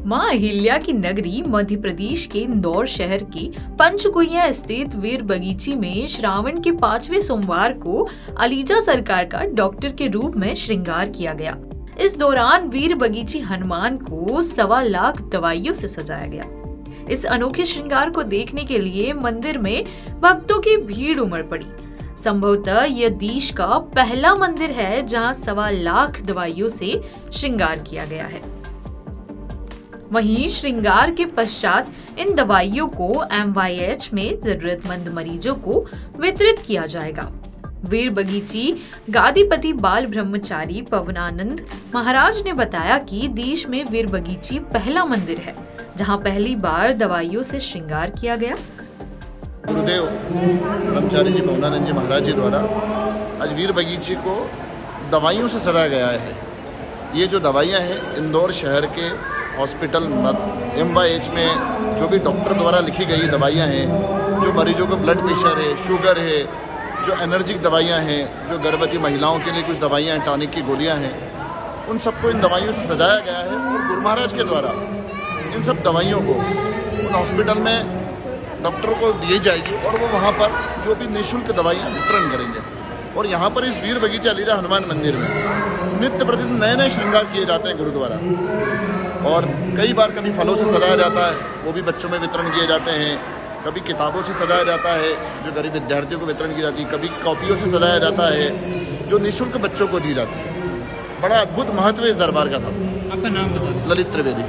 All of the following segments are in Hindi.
मां अहिल्या की नगरी मध्य प्रदेश के इंदौर शहर के पंचकुइया स्थित वीर बगीची में श्रावण के 5वें सोमवार को अलीजा सरकार का डॉक्टर के रूप में श्रृंगार किया गया। इस दौरान वीर बगीची हनुमान को 1.25 लाख दवाइयों से सजाया गया। इस अनोखे श्रृंगार को देखने के लिए मंदिर में भक्तों की भीड़ उमड़ पड़ी। संभवतः यह देश का पहला मंदिर है जहां 1.25 लाख दवाइयों से श्रृंगार किया गया है। वहीं श्रृंगार के पश्चात इन दवाइयों को MYH में जरूरतमंद मरीजों को वितरित किया जाएगा। वीर बगीची गादीपति बाल ब्रह्मचारी पवनानंद महाराज ने बताया कि देश में वीर बगीची पहला मंदिर है जहां पहली बार दवाइयों से श्रृंगार किया गया। गुरुदेव ब्रह्मचारी जी पवनानंद जी महाराज जी द्वारा आज वीर बगीची को दवाइयों से सजाया गया है। ये जो दवाइयाँ हैं इंदौर शहर के हॉस्पिटल MYH में जो भी डॉक्टर द्वारा लिखी गई दवाइयाँ हैं, जो मरीजों को ब्लड प्रेशर है, शुगर है, जो एनर्जिक दवाइयाँ हैं, जो गर्भवती महिलाओं के लिए कुछ दवाइयाँ हैं, टॉनिक की गोलियाँ हैं, उन सबको इन दवाइयों से सजाया गया है। और गुरु महाराज के द्वारा इन सब दवाइयों को उन हॉस्पिटल में डॉक्टर को दी जाएगी और वो वहाँ पर जो भी निःशुल्क दवाइयाँ वितरण करेंगे। और यहाँ पर इस वीर बगीचा अलीजा हनुमान मंदिर में नित्य प्रतिदिन नए नए श्रृंगार किए जाते हैं गुरु द्वारा। और कई बार कभी फलों से सजाया जाता है, वो भी बच्चों में वितरण किए जाते हैं। कभी किताबों से सजाया जाता है, जो गरीब विद्यार्थियों को वितरण की जाती है। कभी कॉपियों से सजाया जाता है, जो निःशुल्क बच्चों को दी जाती है। बड़ा अद्भुत महत्व इस दरबार का था। आपका नाम बताओ। ललित त्रिवेदी।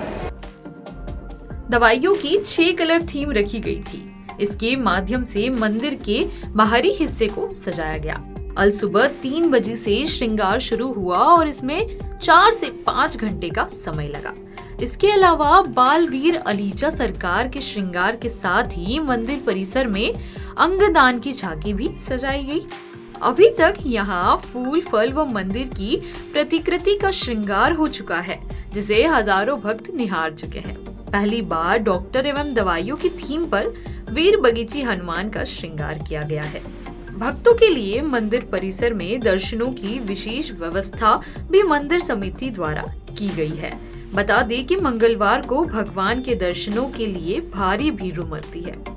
दवाइयों की 6 कलर थीम रखी गई थी। इसके माध्यम से मंदिर के बाहरी हिस्से को सजाया गया। अल सुबह 3 बजे से श्रृंगार शुरू हुआ और इसमें 4 से 5 घंटे का समय लगा। इसके अलावा बालवीर अलीजा सरकार के श्रृंगार के साथ ही मंदिर परिसर में अंगदान की झांकी भी सजाई गई। अभी तक यहाँ फूल, फल व मंदिर की प्रतिकृति का श्रृंगार हो चुका है, जिसे हजारों भक्त निहार चुके हैं। पहली बार डॉक्टर एवं दवाइयों की थीम पर वीर बगीची हनुमान का श्रृंगार किया गया है। भक्तों के लिए मंदिर परिसर में दर्शनों की विशेष व्यवस्था भी मंदिर समिति द्वारा की गई है। बता दें कि मंगलवार को भगवान के दर्शनों के लिए भारी भीड़ उमड़ती है।